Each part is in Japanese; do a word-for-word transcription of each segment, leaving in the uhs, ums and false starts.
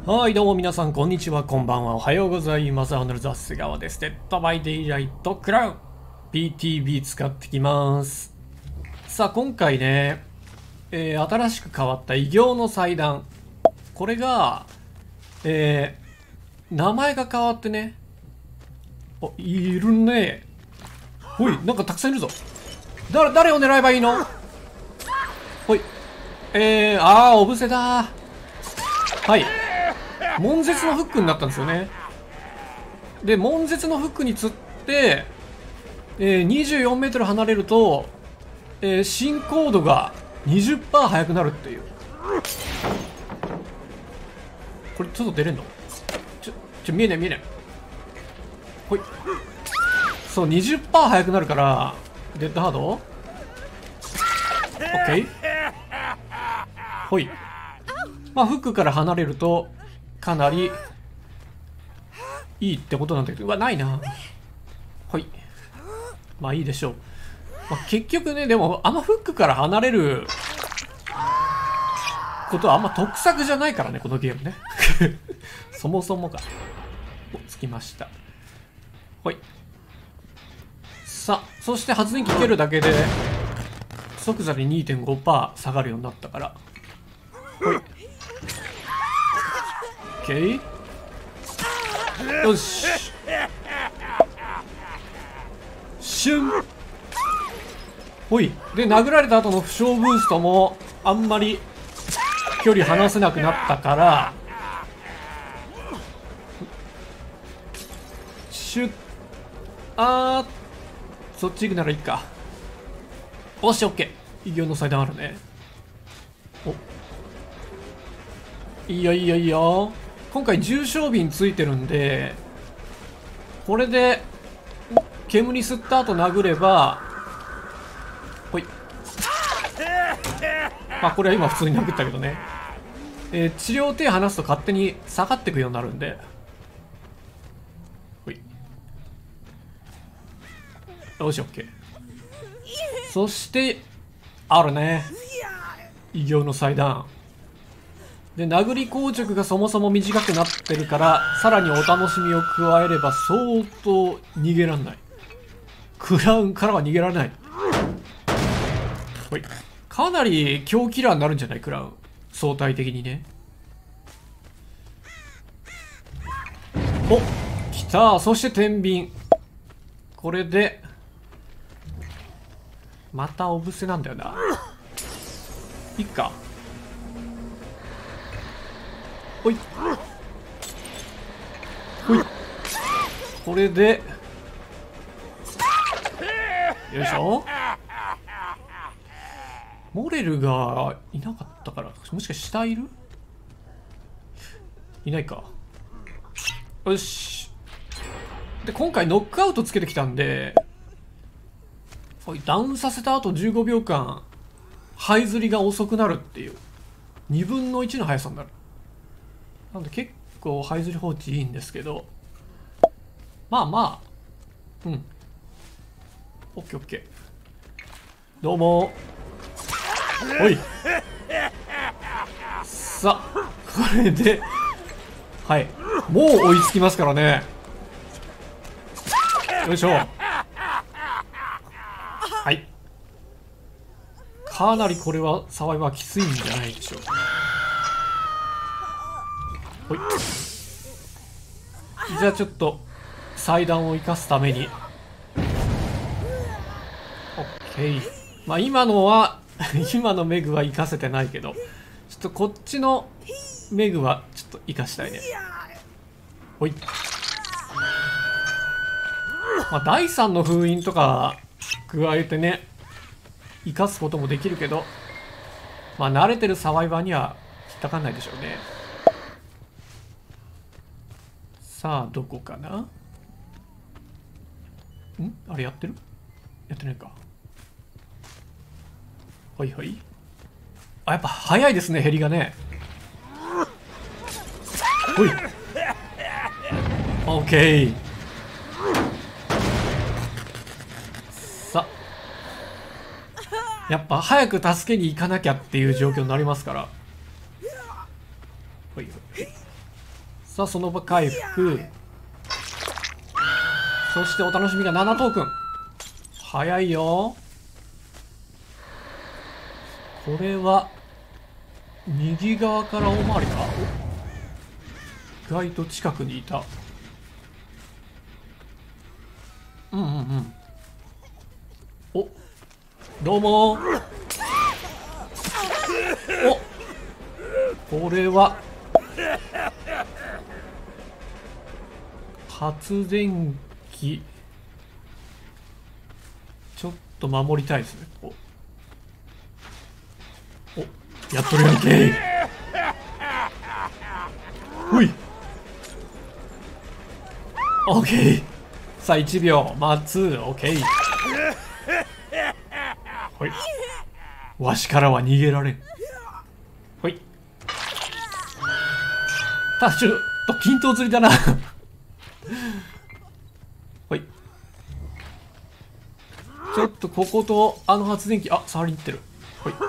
はい、どうも皆さん、こんにちは、こんばんは、おはようございます。ホノルザス川です。デッドバイデイライトクラウン ピーティービー 使ってきます。さあ、今回ね、えー、新しく変わった異形の祭壇。これが、えー、名前が変わってね。お、いるね。ほい、なんかたくさんいるぞ。だ、誰を狙えばいいの？ほい。えー、あー、お布施だ。はい。悶絶のフックになったんですよね。で、悶絶のフックに釣って、えー、にじゅうよんメートル離れると、えー、進行度が にじゅっパーセント 速くなるっていう。これちょっと出れんの？ちょ、ちょ、見えない見えない。ほい。そう、にじゅっパーセント 速くなるから、デッドハード？オッケー。ほい。まあ、フックから離れると、かなり、いいってことなんだけど、うわ、ないな。ほい。まあいいでしょう。まあ、結局ね、でも、あんまフックから離れることはあんま得策じゃないからね、このゲームね。そもそもが。お、つきました。ほい。さあ、そして発電機蹴るだけで、即座に にてんごパーセント 下がるようになったから。ほい。オッケー。よし。シュン。ほい。で、殴られた後の負傷ブーストも、あんまり、距離離せなくなったから、シュッ。あー、そっち行くならいいか。よし、オッケー。異形の祭壇あるね。お。いいよいいよいいよ。今回重傷瓶ついてるんで、これで、煙吸った後殴れば、ほい。まあこれは今普通に殴ったけどね。えー、治療手離すと勝手に下がっていくようになるんで。ほい。よし、オッケー。そして、あるね。異形の祭壇。で、殴り硬直がそもそも短くなってるから、さらにお楽しみを加えれば相当逃げらんない。クラウンからは逃げられない。ほい。かなり強キラーになるんじゃないクラウン。相対的にね。お、来た。そして天秤。これで、またお布施なんだよな。いっか。ほい。ほい。これで、よいしょ。モレルがいなかったから、もしかして下いる？いないか。よし。で、今回ノックアウトつけてきたんで、ダウンさせた後じゅうごびょうかん、這いずりが遅くなるっていう。にぶんのいちの速さになる。なんで結構這いずり放置いいんですけど、まあまあ、うん。オッケーオッケー。どうも。おい。さあ、これで、はい。もう追いつきますからね。よいしょ。はい。かなりこれはサバイバーきついんじゃないでしょうか。ほい。じゃあちょっと祭壇を生かすために。オッケー。まあ今のは今のメグは生かせてないけど、ちょっとこっちのメグはちょっと生かしたいね。ほい。まあだいさんの封印とか加えてね、生かすこともできるけど、まあ慣れてるサバイバーには引っかかんないでしょうね。さあどこかな。んあれやってる？やってないか。はいはい。あ、やっぱ早いですね、ヘリがね。ほい。オッケー。さあ、やっぱ早く助けに行かなきゃっていう状況になりますから。ほいほい。 さあその場回復。そしてお楽しみがななトークン。早いよ。これは右側から大回りか。意外と近くにいた。うんうんうん。お、どうも。お、これは発電機。ちょっと守りたいですね。お、お、やっとるやんけい。ほい。オッケー。さあいちびょう待つ。オッケー。ほい。わしからは逃げられん。ほい。ただちょっと均等釣りだな。ほい。ちょっとこことあの発電機、あ、触りに行ってる。ほい。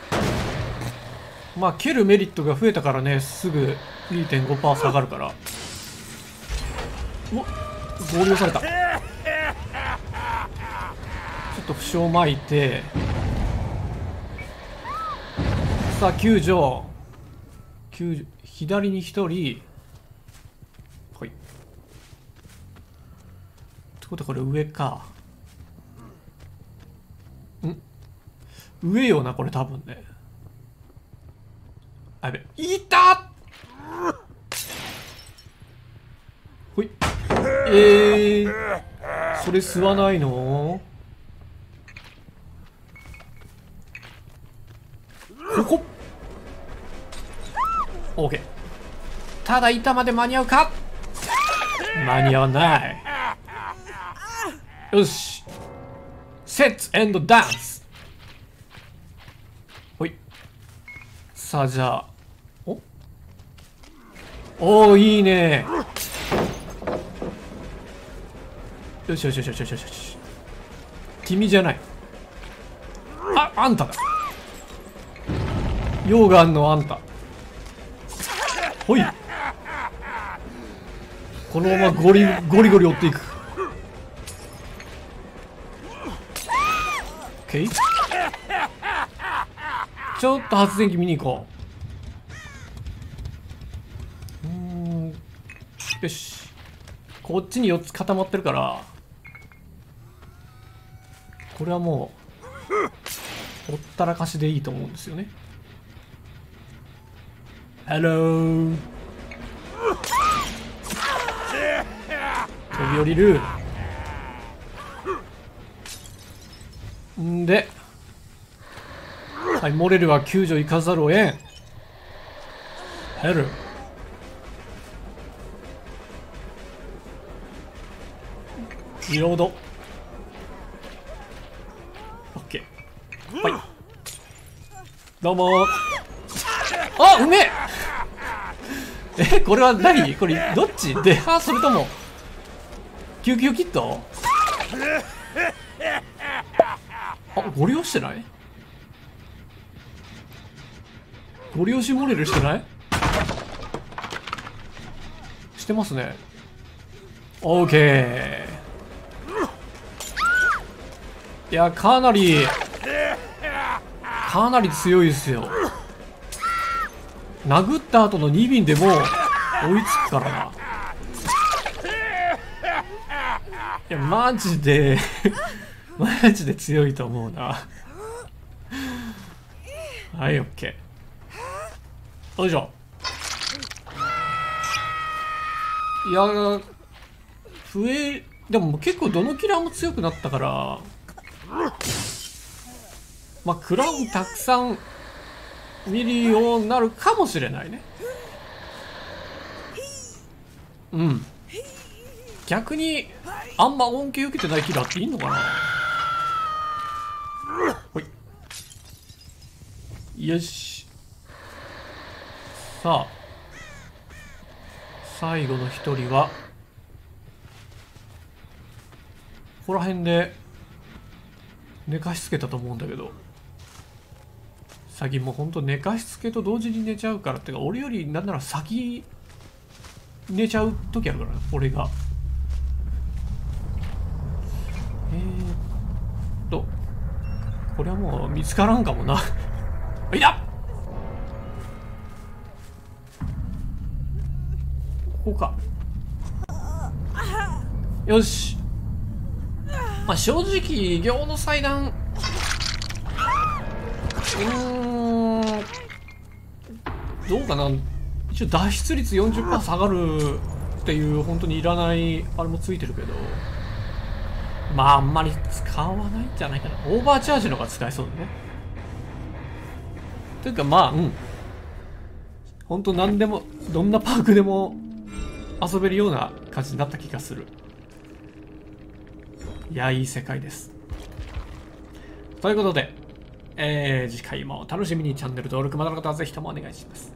まあ蹴るメリットが増えたからね、すぐ にてんごパーセント 下がるから。お、合流された。ちょっと負傷巻いて、さあ救助救助、左にひとり。はい。ってことはこれ上か。ん、上よなこれ多分ね。あ、やべ、いた。ほい。えー、それ吸わないの？ここ。オーケー。ただ板まで間に合うか？間に合わない。よし。セットエンドダンス。ほい。さあじゃあ、おおー、いいね。よしよしよしよしよしよし。君じゃない。あ、あんただ。溶岩のあんた。ほい。このままゴリゴリゴリ追っていく。オッケー。ちょっと発電機見に行こう。うーん、よし。こっちによっつ固まってるから、これはもうほったらかしでいいと思うんですよね。ハロー。飛び降りる。んで、はい、モレルは救助行かざるをえん。ヘル。リロード。オッケー。はい。どうもー。あ、うめえ。え、これは何？これどっち？デハそれとも救急キット？あ、ゴリ押してない？ゴリ押しモレルしてない？してますね。オーケー。いや、かなりかなり強いですよ。殴った後のにびんでもう追いつくからな。いやマジでマジで強いと思うな。はい、オッケー。よいしょ。いやー、増え、でも結構どのキラーも強くなったから、まあクラウンたくさん見るようになるかもしれないね。うん。逆にあんま恩恵受けてないキラーっていいのかな。ほい。よし。さあ最後の一人はここら辺で寝かしつけたと思うんだけど、最近もうほんと寝かしつけと同時に寝ちゃうからってか、俺よりなんなら先寝ちゃう時あるからな、俺が。えーっとこれはもう見つからんかもな。いや、ここか。よし。まあ正直行の祭壇、うーんどうかな。一応脱出率 よんじゅっパーセント 下がるっていう本当にいらないあれもついてるけど、まああんまり使わないんじゃないかな。オーバーチャージの方が使えそうだね。というかまあうん本当何でもどんなパークでも遊べるような感じになった気がする。いやいい世界です。ということで、えー、次回も楽しみにチャンネル登録まだの方はぜひともお願いします。